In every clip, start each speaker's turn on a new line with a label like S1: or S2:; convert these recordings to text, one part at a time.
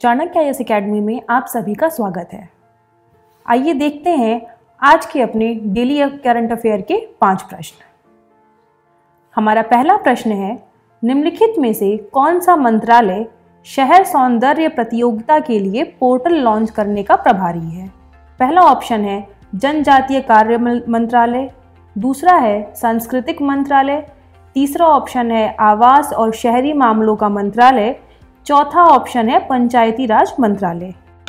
S1: Chanakya IAS academy में आप सभी का स्वागत है। आइए देखते हैं आज के अपने डेली करंट अफेयर के 5 प्रश्न। हमारा पहला प्रश्न है, निम्नलिखित में से कौन सा मंत्रालय शहर सौंदर्य प्रतियोगिता के लिए पोर्टल लॉन्च करने का प्रभारी है? पहला ऑप्शन है जनजातीय कार्य मंत्रालय, दूसरा है सांस्कृतिक मंत्रालय, तीसरा ऑप्शन है आवास और शहरी मामलों का मंत्रालय, चौथा ऑप्शन है पंचायती राज मंत्रालय।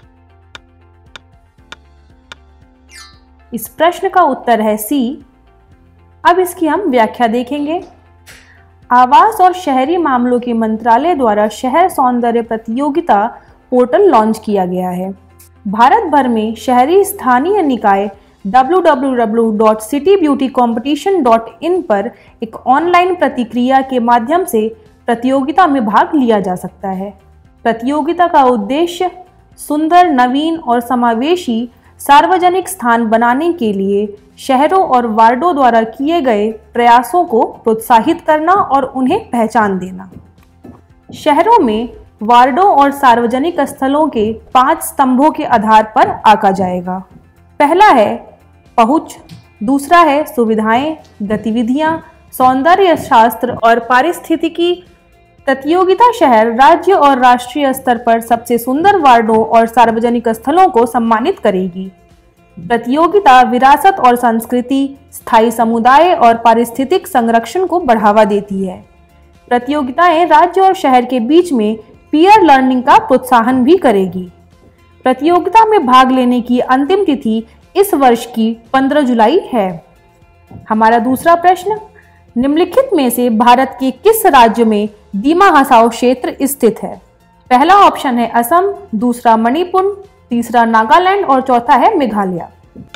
S1: इस प्रश्न का उत्तर है सी। अब इसकी हम व्याख्या देखेंगे। आवास और शहरी मामलों के मंत्रालय द्वारा शहर सौंदर्य प्रतियोगिता पोर्टल लॉन्च किया गया है। भारत भर में शहरी स्थानीय निकाय www.citybeautycompetition.in पर एक ऑनलाइन प्रतिक्रिया के माध्यम से प्रतियोगिता में भाग लिया जा सकता है। प्रतियोगिता का उद्देश्य सुंदर, नवीन और समावेशी सार्वजनिक स्थान बनाने के लिए शहरों और वार्डों द्वारा किए गए प्रयासों को प्रोत्साहित करना और उन्हें पहचान देना। शहरों में वार्डों और सार्वजनिक स्थलों के 5 स्तंभों के आधार पर आंका जाएगा। पहला है पहुंच, दूसरा है सुविधाएं, गतिविधियां, सौंदर्य शास्त्र और पारिस्थितिकी। प्रतियोगिता शहर, राज्य और राष्ट्रीय स्तर पर सबसे सुंदर वार्डों और सार्वजनिक स्थलों को सम्मानित करेगी। प्रतियोगिता विरासत और संस्कृति, स्थायी समुदाय और पारिस्थितिक संरक्षण को बढ़ावा देती है। प्रतियोगिताएं राज्य और शहर के बीच में पीयर लर्निंग का प्रोत्साहन भी करेगी। प्रतियोगिता में भाग लेने की अंतिम तिथि इस वर्ष की 15 जुलाई है। हमारा दूसरा प्रश्न, निम्नलिखित में से भारत के किस राज्य में दीमा हसाओ क्षेत्र स्थित है? पहला ऑप्शन है असम, दूसरा मणिपुर, तीसरा नागालैंड और चौथा है मेघालय।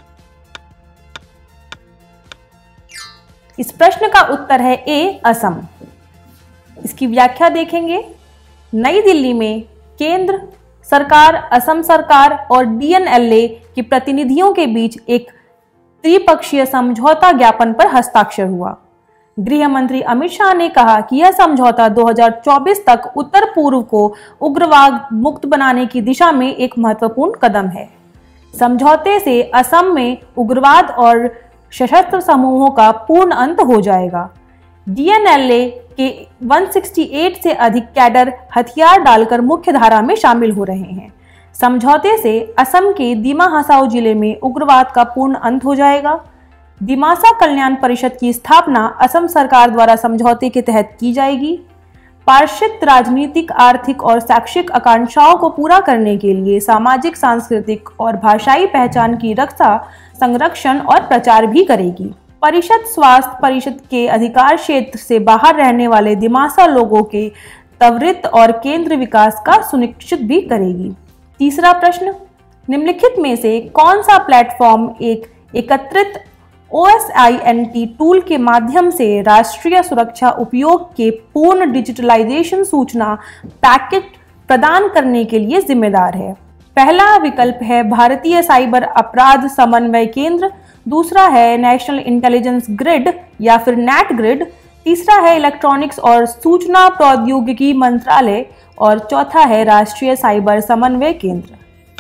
S1: इस प्रश्न का उत्तर है ए, असम। इसकी व्याख्या देखेंगे। नई दिल्ली में केंद्र सरकार, असम सरकार और DNLA के प्रतिनिधियों के बीच एक त्रिपक्षीय समझौता ज्ञापन पर हस्ताक्षर हुआ। गृह मंत्री अमित शाह ने कहा कि यह समझौता 2024 तक उत्तर पूर्व को उग्रवाद मुक्त बनाने की दिशा में एक महत्वपूर्ण कदम है। समझौते से असम में उग्रवाद और सशस्त्र समूहों का पूर्ण अंत हो जाएगा। DNLA के 168 से अधिक कैडर हथियार डालकर मुख्य धारा में शामिल हो रहे हैं। समझौते से असम के दीमा हसाओ जिले में उग्रवाद का पूर्ण अंत हो जाएगा। दिमासा कल्याण परिषद की स्थापना असम सरकार द्वारा समझौते के तहत की जाएगी। पार्षद राजनीतिक, आर्थिक और शैक्षिक आकांक्षाओं को पूरा करने के लिए सामाजिक, सांस्कृतिक और भाषाई पहचान की रक्षा, संरक्षण और प्रचार भी करेगी। परिषद स्वास्थ्य परिषद के अधिकार क्षेत्र से बाहर रहने वाले दिमासा लोगों के त्वरित और केंद्र विकास का सुनिश्चित भी करेगी। तीसरा प्रश्न, निम्नलिखित में से कौन सा प्लेटफॉर्म एक एकत्रित OSINT टूल के माध्यम से राष्ट्रीय सुरक्षा उपयोग के पूर्ण डिजिटलाइजेशन सूचना पैकेट प्रदान करने के लिए जिम्मेदार है? पहला विकल्प है भारतीय साइबर अपराध समन्वय केंद्र, दूसरा है नेशनल इंटेलिजेंस ग्रिड या फिर नेट ग्रिड, तीसरा है इलेक्ट्रॉनिक्स और सूचना प्रौद्योगिकी मंत्रालय और चौथा है राष्ट्रीय साइबर समन्वय केंद्र।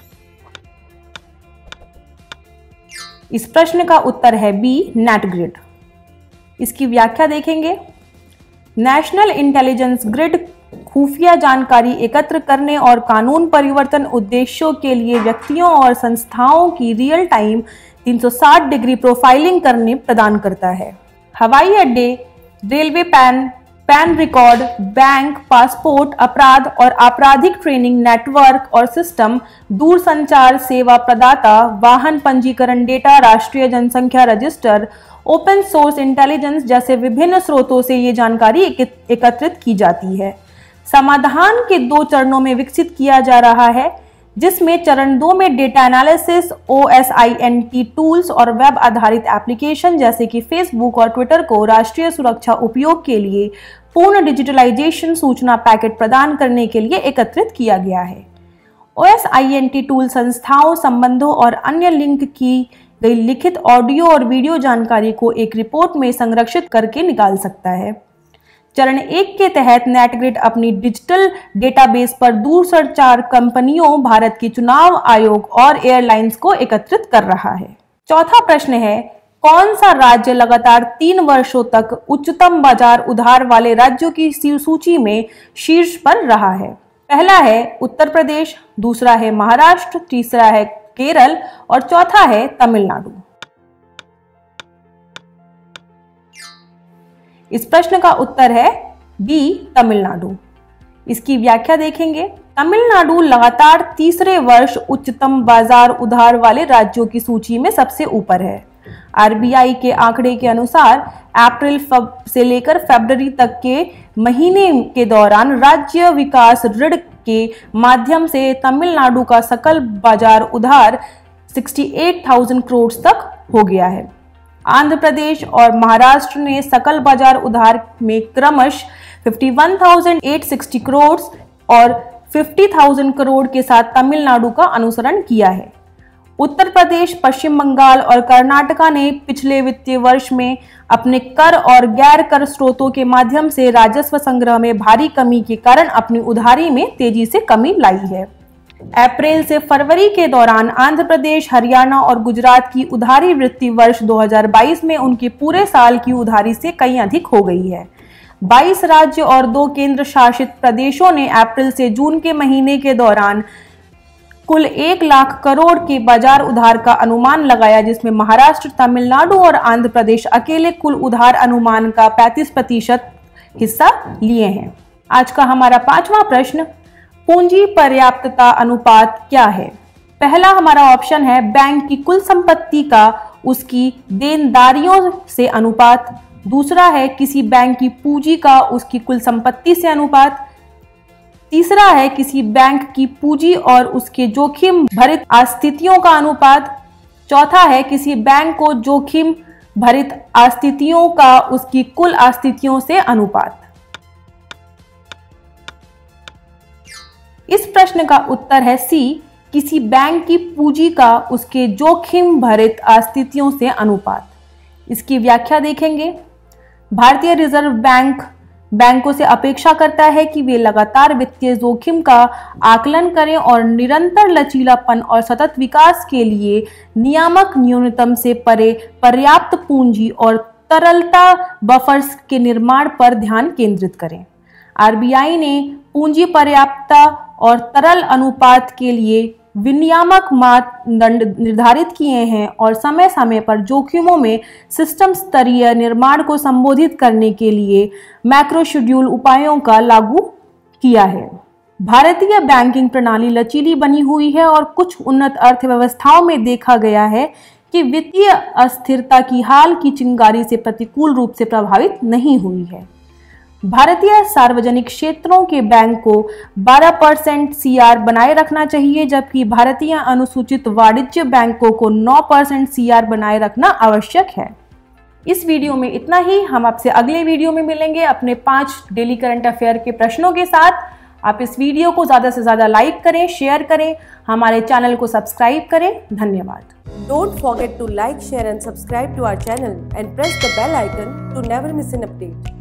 S1: इस प्रश्न का उत्तर है बी, नेट ग्रिड। इसकी व्याख्या देखेंगे। नेशनल इंटेलिजेंस ग्रिड खुफिया जानकारी एकत्र करने और कानून परिवर्तन उद्देश्यों के लिए व्यक्तियों और संस्थाओं की रियल टाइम 360 डिग्री प्रोफाइलिंग करने प्रदान करता है। हवाई अड्डे, railway PAN record, bank, passport, अपराध और आपराधिक ट्रेनिंग नेटवर्क और सिस्टम, दूरसंचार सेवा प्रदाता, वाहन पंजीकरण डेटा, राष्ट्रीय जनसंख्या रजिस्टर, ओपन सोर्स इंटेलिजेंस जैसे विभिन्न स्रोतों से ये जानकारी एकत्रित की जाती है। समाधान के 2 चरणों में विकसित किया जा रहा है, जिसमें चरण 2 में डेटा एनालिसिस, OSINT टूल्स और वेब आधारित एप्लीकेशन जैसे कि फेसबुक और ट्विटर को राष्ट्रीय सुरक्षा उपयोग के लिए पूर्ण डिजिटलाइजेशन सूचना पैकेट प्रदान करने के लिए एकत्रित किया गया है। OSINT टूल संस्थाओं, संबंधों और अन्य लिंक की गई लिखित, ऑडियो और वीडियो जानकारी को एक रिपोर्ट में संरक्षित करके निकाल सकता है। चरण 1 के तहत नेटग्रिड अपनी डिजिटल डेटाबेस पर दूरसंचार कंपनियों, भारत के चुनाव आयोग और एयरलाइंस को एकत्रित कर रहा है। चौथा प्रश्न है, कौन सा राज्य लगातार 3 वर्षों तक उच्चतम बाजार उधार वाले राज्यों की सूची में शीर्ष पर रहा है? पहला है उत्तर प्रदेश, दूसरा है महाराष्ट्र, तीसरा है केरल और चौथा है तमिलनाडु। इस प्रश्न का उत्तर है बी, तमिलनाडु। इसकी व्याख्या देखेंगे। तमिलनाडु लगातार तीसरे वर्ष उच्चतम बाजार उधार वाले राज्यों की सूची में सबसे ऊपर है। आरबीआई के आंकड़े के अनुसार अप्रैल से लेकर फरवरी तक के महीने के दौरान राज्य विकास ऋण के माध्यम से तमिलनाडु का सकल बाजार उधार 68,000 करोड़ तक हो गया है। आंध्र प्रदेश और महाराष्ट्र ने सकल बाजार उधार में क्रमशः 51,860 करोड़ और 50,000 करोड़ के साथ तमिलनाडु का अनुसरण किया है। उत्तर प्रदेश, पश्चिम बंगाल और कर्नाटका ने पिछले वित्तीय वर्ष में अपने कर और गैर कर स्रोतों के माध्यम से राजस्व संग्रह में भारी कमी के कारण अपनी उधारी में तेजी से कमी लाई है। अप्रैल से फरवरी के दौरान आंध्र प्रदेश, हरियाणा और गुजरात की उधारी वित्तीय वर्ष 2022 में उनके पूरे साल की उधारी से कहीं अधिक हो गई है। 22 राज्य और 2 केंद्र शासित प्रदेशों ने अप्रैल से जून के महीने के दौरान कुल 1 लाख करोड़ के बाजार उधार का अनुमान लगाया, जिसमें महाराष्ट्र, तमिलनाडु और आंध्र प्रदेश अकेले कुल उधार अनुमान का 35% हिस्सा लिए हैं। आज का हमारा 5वां प्रश्न, पूंजी पर्याप्तता अनुपात क्या है? पहला हमारा ऑप्शन है बैंक की कुल संपत्ति का उसकी देनदारियों से अनुपात, दूसरा है किसी बैंक की पूंजी का उसकी कुल संपत्ति से अनुपात, तीसरा है किसी बैंक की पूंजी और उसके जोखिम भरित आस्तियों का अनुपात, चौथा है किसी बैंक को जोखिम भरित आस्तियों का उसकी कुल आस्तियों से अनुपात। इस प्रश्न का उत्तर है सी, किसी बैंक की पूंजी का उसके जोखिम भरित आस्तियों से अनुपात। इसकी व्याख्या देखेंगे। भारतीय रिजर्व बैंक बैंकों से अपेक्षा करता है कि वे लगातार वित्तीय जोखिम का आकलन करें और निरंतर लचीलापन और सतत विकास के लिए नियामक न्यूनतम से परे पर्याप्त पूंजी और तरलता बफर्स के निर्माण पर ध्यान केंद्रित करें। आरबीआई ने पूंजी पर्याप्तता और तरल अनुपात के लिए विनियामक मानदंड निर्धारित किए हैं और समय समय पर जोखिमों में सिस्टम स्तरीय निर्माण को संबोधित करने के लिए मैक्रो शेड्यूल उपायों का लागू किया है। भारतीय बैंकिंग प्रणाली लचीली बनी हुई है और कुछ उन्नत अर्थव्यवस्थाओं में देखा गया है कि वित्तीय अस्थिरता की हाल की चिंगारी से प्रतिकूल रूप से प्रभावित नहीं हुई है। भारतीय सार्वजनिक क्षेत्रों के बैंक को 12% CR बनाए रखना चाहिए, जबकि भारतीय अनुसूचित वाणिज्य बैंकों को 9% CR बनाए रखना आवश्यक है। इस वीडियो में इतना ही। हम आपसे अगले वीडियो में मिलेंगे अपने 5 डेली करंट अफेयर के प्रश्नों के साथ। आप इस वीडियो को ज़्यादा से ज़्यादा लाइक करें, शेयर करें, हमारे चैनल को सब्सक्राइब करें। धन्यवाद।
S2: Don't forget to like, share and subscribe to our channel and press the bell icon to never miss an update.